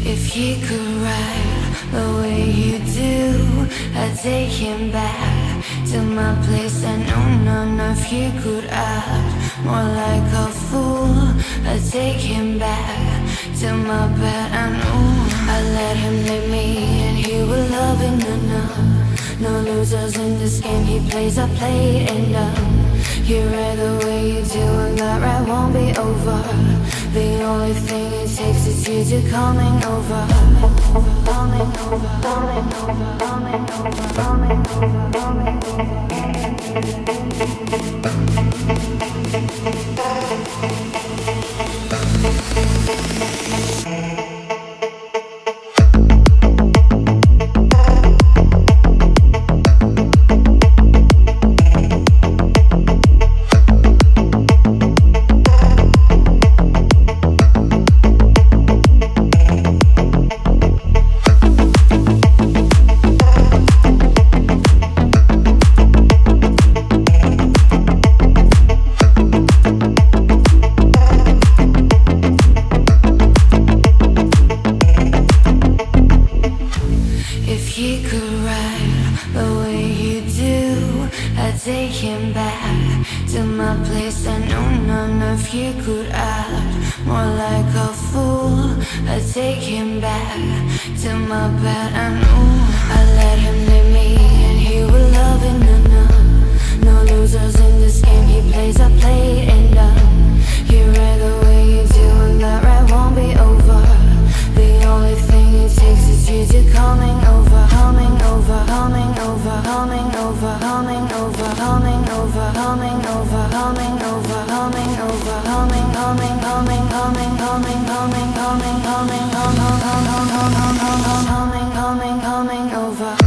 If he could ride the way you do, I'd take him back to my place. I know none of you could act more like a fool. I'd take him back to my bed. I know I let him lead me and he will love it. No losers in this game he plays, I play it dumb. You read the way you do and that right won't be over. The only thing it takes is you to coming over. Coming over, coming over, coming over, coming over, coming take him back to my place. I know none of you could act more like a fool. I take him back to my bed. I know I let him lead me and he will love it. No losers in this game he plays, I play it dumb. You read the way you do and that right won't be over. The only thing it takes is you to coming over, coming over, coming over, coming over, coming over, coming over, coming over, coming over, coming over, coming, coming, coming, coming, coming, coming, coming, coming, coming, coming, coming, coming, coming over.